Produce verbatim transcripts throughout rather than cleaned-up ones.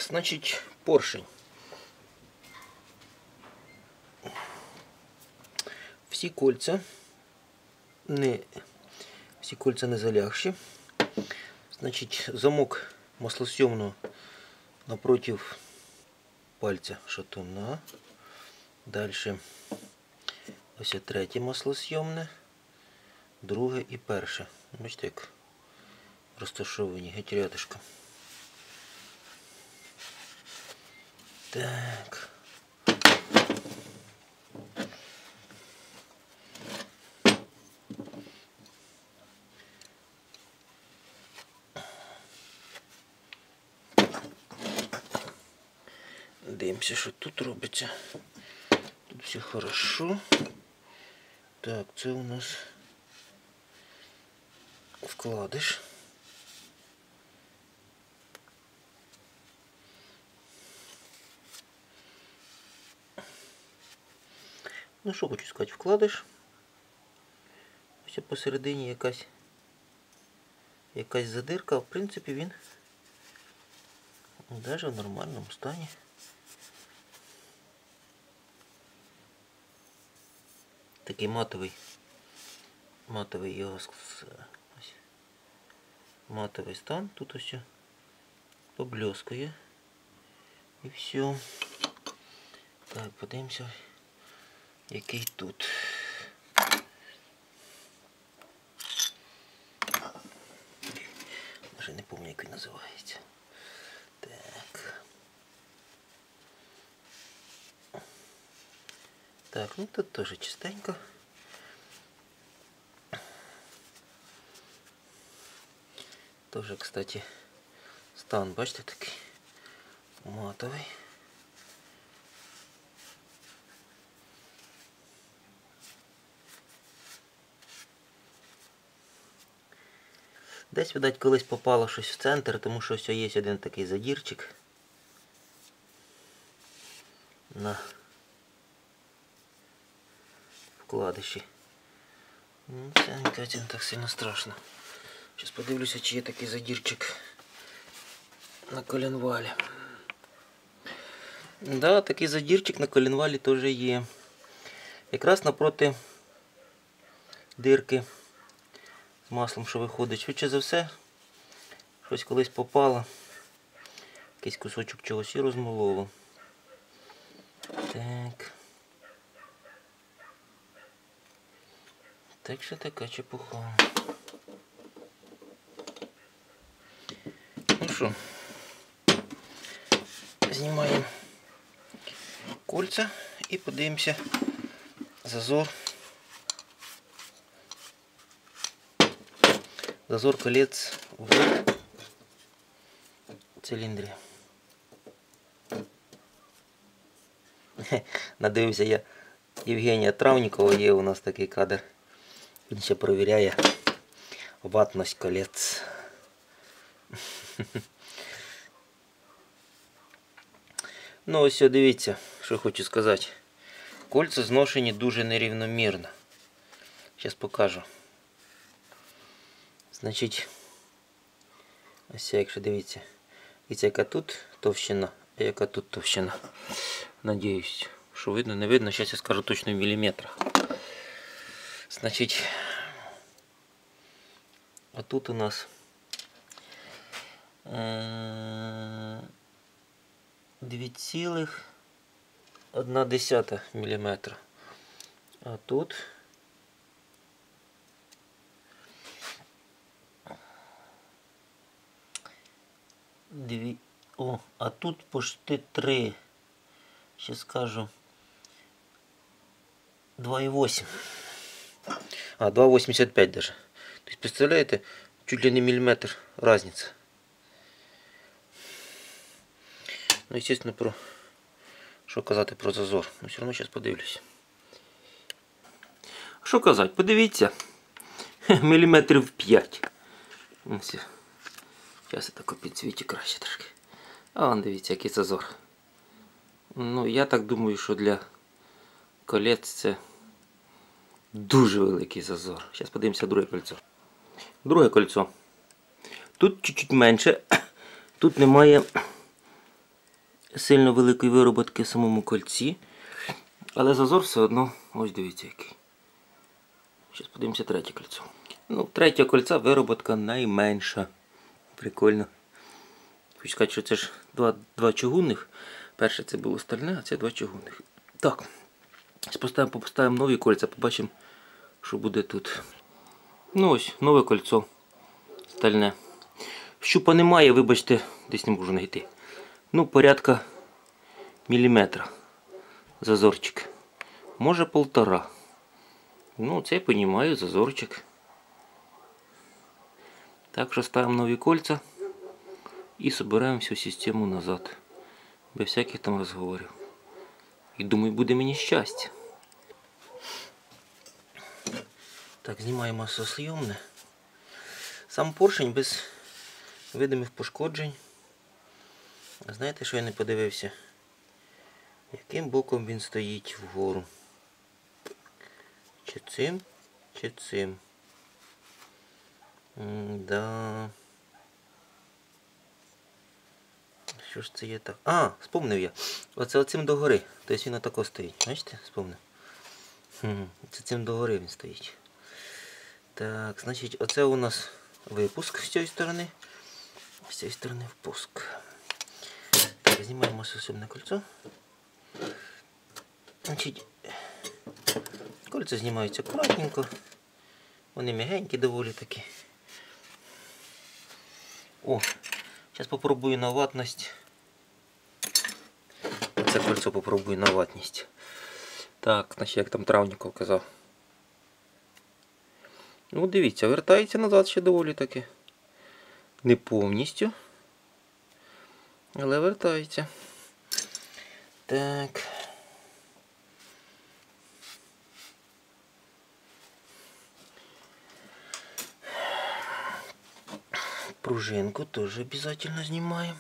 значить, поршень. Всі кольця не, всі кольця не залягші. Значить, замок маслосйомного напротив пальця шатуна. Далі ось третє маслосйомне, друге і перше. Бачите, як розташовані геть рядишком. Так. Дивимося, що тут робиться. Тут все хорошо. Так, це у нас вкладиш. Ну що хочу сказати, вкладиш. Ось посередині якась якась задирка, а в принципі він навіть в нормальному стані. Такий матовий, матовий його ось, матовий стан, тут ось поблескує і все. Так, подивимося, який тут. Вже не пам'ятаю, як він називається. Так. Так, ну тут теж чистенько. Тоже, кстати, стан, бачите, такий матовий. Десь, видать, колись попало щось в центр, тому що ось є один такий задірчик на вкладиші. Ну, це не так сильно страшно. Зараз подивлюся, чи є такий задірчик на коленвалі. Да, такий задірчик на коленвалі теж є. Якраз напроти дирки з маслом, що виходить. Швидше за все, щось колись попало. Якийсь кусочок чогось і розмололо. Так. Так що така чепуха. Ну що, знімаємо кольця і подивимося зазор. Зазор колець в циліндрі. Надивився я Євгенія Травнікова, є у нас такий кадр. Він ще перевіряє ватність колець. Ну ось дивіться, що хочу сказати. Кольця зношені дуже нерівномірно. Зараз покажу. Значить, ось якщо дивіться, дивіться, яка тут товщина, а яка тут товщина. Надіюсь, що видно, не видно. Зараз я скажу точно в міліметрах. Значить, а тут у нас дві цілих одна десята міліметра. А тут дві. О, а тут почти три. Ще скажу два і вісім. А, два вісімдесят п'ять даже. Тобто, представляєте, чуть ли не міліметр різниця. Ну, естественно, про що казати про зазор. Ну, все одно зараз подивлюсь. Що казати? Подивіться. Міліметрів п'ять. Ось. Зараз я так підсвічу краще трошки. А вон, дивіться, який зазор. Ну, я так думаю, що для колець це дуже великий зазор. Зараз подивимося друге кольцо. Друге кольцо. Тут чуть-чуть менше. Тут немає сильно великої вироботки в самому кольці. Але зазор все одно, ось дивіться який. Зараз подивимося третє кольцо. Ну, третє кольця вироботка найменша. Прикольно. Хочу сказати, що це ж два, два чугунних. Перше це було стальне, а це два чугунних. Так. Поставимо, поставимо нові кольця, побачимо, що буде тут. Ну ось, нове кольцо. Стальне. Щупа немає, вибачте, десь не можу знайти. Ну, порядка міліметра. Зазорчик. Може полтора. Ну, це я розумію, зазорчик. Так що ставимо нові кольця і збираємо всю систему назад. Без всяких там розговорів. І думаю, буде мені щастя. Так, знімаємо масосйомне. Сам поршень без видимих пошкоджень. А знаєте, що я не подивився? Яким боком він стоїть вгору? Чи цим, чи цим? М-да. Що ж це є так? А, спомнив я. Оце оцим догори. Тобто він отако стоїть. Бачите? Спомнив. Хм, це цим догори він стоїть. Так, значить, оце у нас випуск з цієї сторони. З цієї сторони впуск. Так, знімаємо масосйомне кольцо. Значить, кольця знімаються акуратненько. Вони м'ягенькі доволі такі. О, зараз попробую на ватність. Це кольцо попробую на ватність. Так, значить, як там Травніков казав. Ну, дивіться, вертається назад ще доволі таки. Не повністю. Але вертається. Так. Пружинку тоже обязательно снимаем.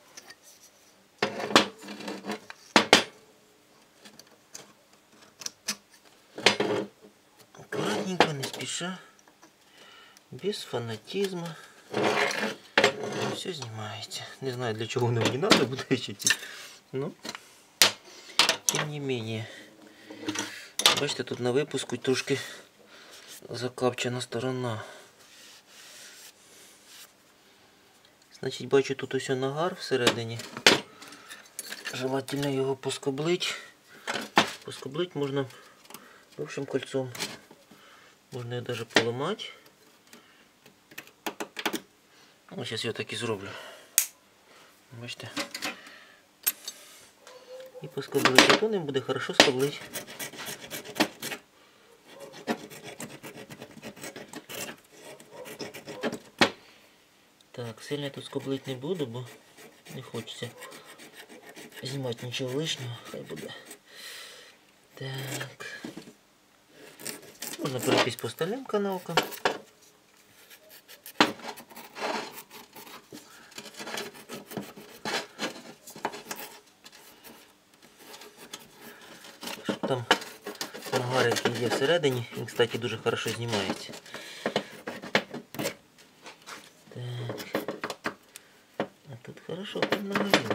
Аккуратненько, не спеша, без фанатизма. Все снимаете. Не знаю, для чего оно не надо будет еще, но тем не менее. Бачите, тут на випуску трошки закапчена сторона. Значить, бачу, тут ось нагар всередині. Желательно його поскоблить. Поскоблить можна довшим кольцом. Можна його навіть поламати. Ось зараз я так і зроблю. Бачите? І поскоблить. А то ним буде хорошо скоблити. Так, сильно я тут скоблить не буду, бо не хочеться знімати нічого лишнього, хай буде. Так. Можна пройтись по остальним канавкам. Щоб там нагар, який є всередині, він, кстати, дуже хорошо знімається. Тут хорошо поднагорело.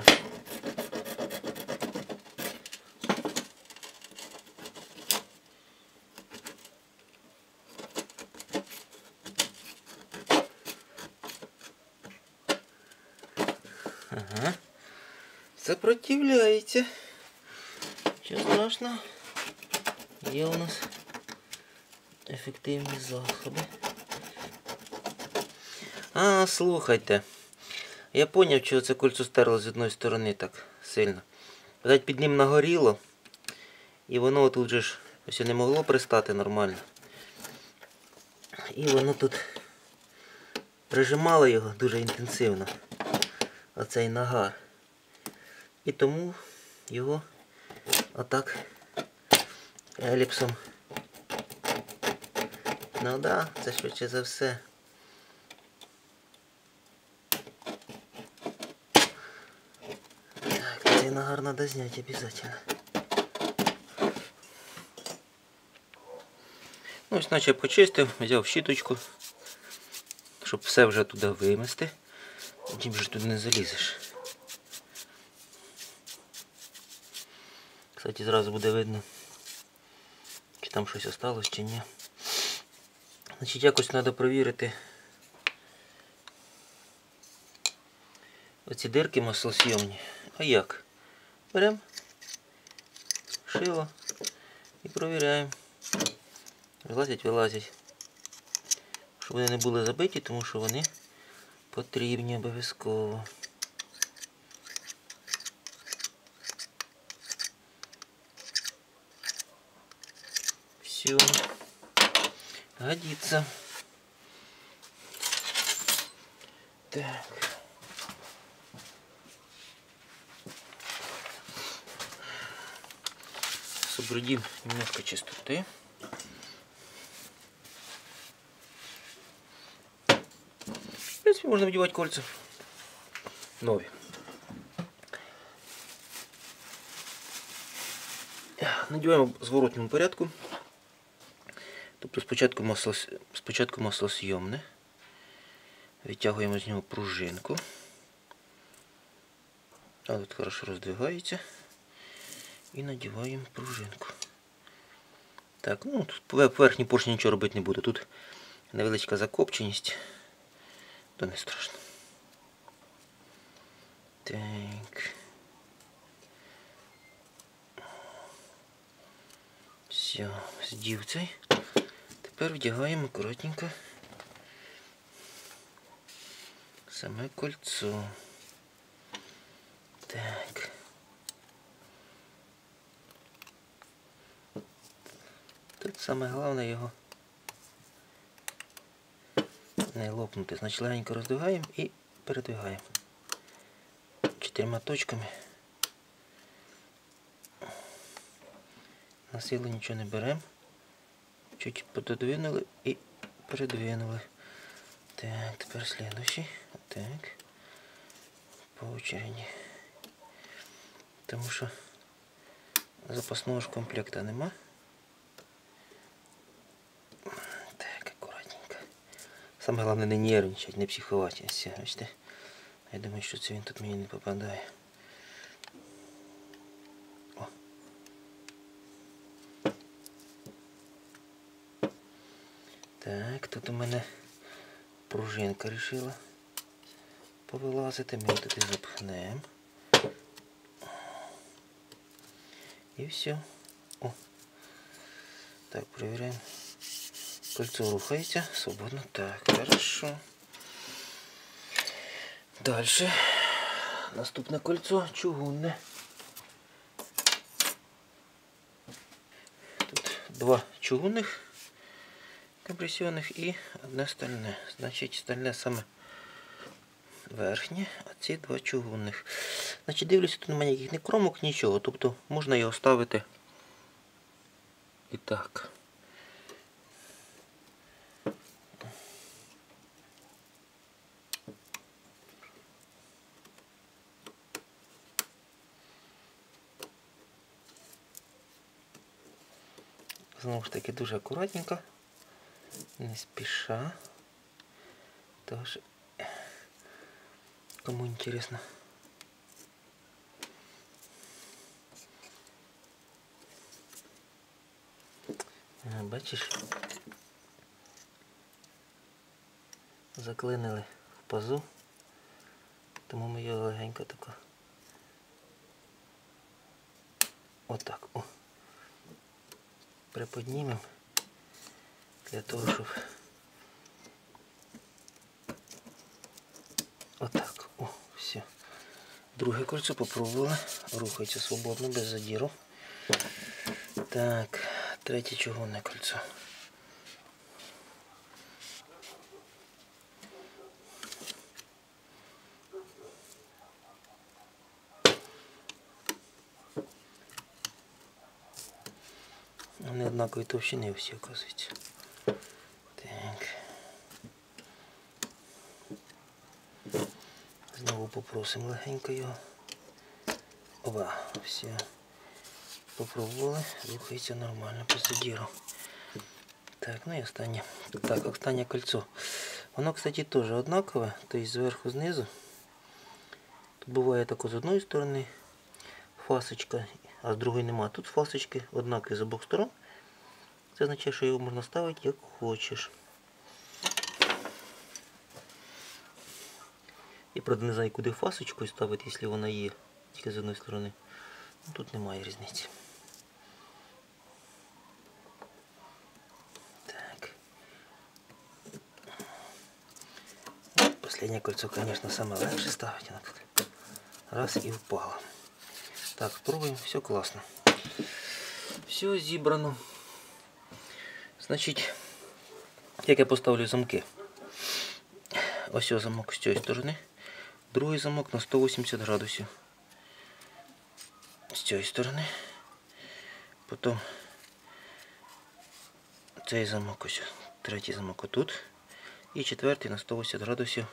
Ага. Сопротивляете. Ничего страшного. Є у нас ефективні заходи. А, слухайте. Я зрозумів, що це кольцо стерло з одної сторони так сильно. Видать, під ним нагоріло. І воно тут же ж ось не могло пристати нормально. І воно тут прижимало його дуже інтенсивно. Оцей нагар. І тому його отак еліпсом. Ну да, це швидше за все. Нагар надо снять обязательно. Ну, ось наче я почистив, взяв щіточку, щоб все вже туди вимести. Тим же туди не залізеш. Кстати, зразу буде видно, чи там щось осталось, чи ні. Значить, якось треба провірити оці дирки маслосйомні. А як? Беремо шило і провіряємо. Вилазять, вилазять. Щоб вони не були забиті, тому що вони потрібні обов'язково. Все. Годится. Так. Соблюдим немножко чистоты. В принципе, можно надевать кольца новые. Надіваємо в зворотному порядку. Тобто спочатку масло, спочатку маслосйомне. Витягуємо з нього пружинку. А тут хорошо роздвигається. І надіваємо пружинку. Так, ну тут по верхній поршні нічого робити не буду. Тут невеличка закопченість. То не страшно. Так. Все, здів цей. Тепер вдягаємо акуратненько саме кольцо. Так. Тут саме головне його не лопнути. Значить, легенько роздвигаємо і передвигаємо чотирма точками. На силу нічого не беремо. Чуть пододвинули і передвинули. Так, тепер слідуючий. Так. По очереді. Тому що запасного ж комплекта нема. Так, акуратненько. Саме головне не нервничати, не психувати. Ось, бачите? Я думаю, що це він тут мені не попадає. О. Так, тут у мене пружинка вирішила повилазити. Ми її туди запхнемо. І все. О. Так, перевіряємо. Кольцо рухається свободно. Так, хорошо. Дальше. Наступне кольцо чугунне. Тут два чугунних компресіонних і одне стальне. Значить, стальне саме верхнє, а ці два чугунних. Значить, дивлюся, тут немає ніяких ні кромок, нічого. Тобто можна його ставити і так. Знову ж таки дуже акуратненько, не спіша. Тож, кому інтересно. Бачиш, заклинили в пазу, тому ми його легенько тако отак, о, приподнімемо для того, щоб отак, о, все. Друге кольцо попробували, рухається свободно, без задіру. Так, третє чугунне кольцо. Вони однакові товщини всі, оказується. Так. Знову попросимо легенько його. Оба, все. Попробували, рухається нормально, по задіру. Так, ну і останнє. Так, останнє кольцо. Воно, кстати, теж однакове, тобто зверху, знизу. Тут буває тако з одної сторони фасочка, а з другої нема. Тут фасочки однакові з обох сторон. Це означає, що його можна ставити як хочеш. Я, правда, не знаю, куди фасочку ставити, якщо вона є тільки з одної сторони. Тут немає різниці. Так. Последнее кольцо, конечно, самое легче ставить. Оно тут раз и впало. Так, пробуем. Все классно. Все зібрано. Значить, як я поставлю замки. Ось ось замок з цієї сторони. Другий замок на сто вісімдесят градусів. З цієї сторони. Потім цей замок ось. Третій замок отут. І четвертий на сто вісімдесят градусів.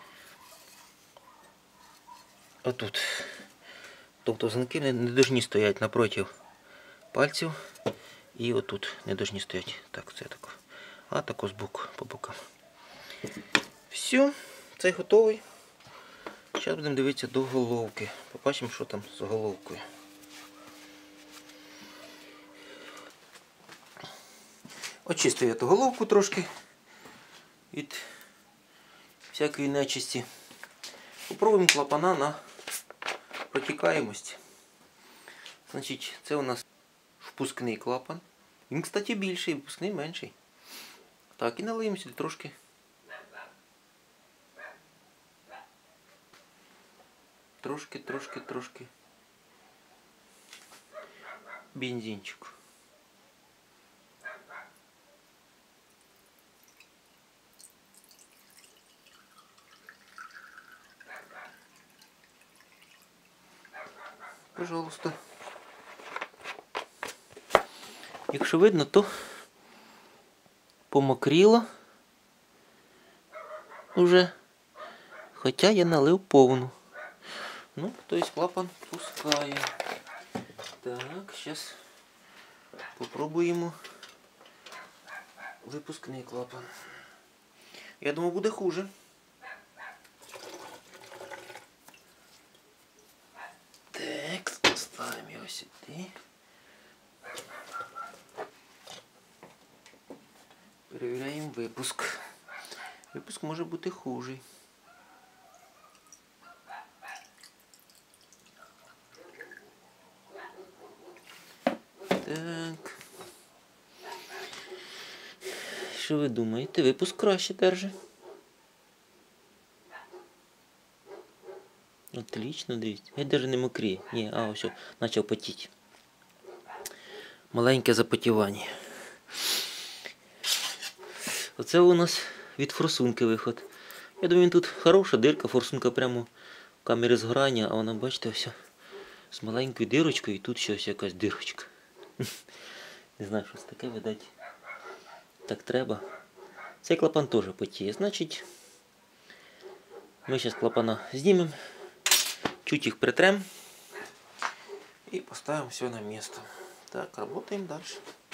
Отут. Тобто замки не, не повинні стояти напроти пальців. І отут не повинні стояти. Так, це тако. А тако збоку, по бокам. Все, цей готовий. Зараз будемо дивитися до головки. Побачимо, що там з головкою. Очистив я ту головку трошки від всякої нечисті. Попробуємо клапана на протікаємость. Значить, це у нас впускний клапан. Він, кстати, більший, впускний менший. Так, і налиємо сюди трошки. Трошки, трошки, трошки. Бензинчику. Пожалуйста. Якщо видно, то помокріло уже. Хоча я налив повну. Ну, то есть клапан пускає. Так, зараз попробуємо випускний клапан. Я думаю, буде хуже. Так, ставимо його сюди. Перевіряємо випуск. Випуск може бути хужий. Так. Що ви думаєте? Випуск краще держить. Отлично, дивіться. Я навіть не мокріє. Ні, а ось, почав потіти. Маленьке запотівання. Оце у нас від форсунки виход. Я думаю, тут хороша дирка, форсунка прямо в камері згорання, а вона, бачите, ось з маленькою дирочкою і тут ще ось якась дирочка. Не знаю, що це таке, видать. Так треба. Цей клапан теж потіє. Значить, ми зараз клапана знімемо, чуть їх притрем і поставимо все на місце. Так, працюємо далі.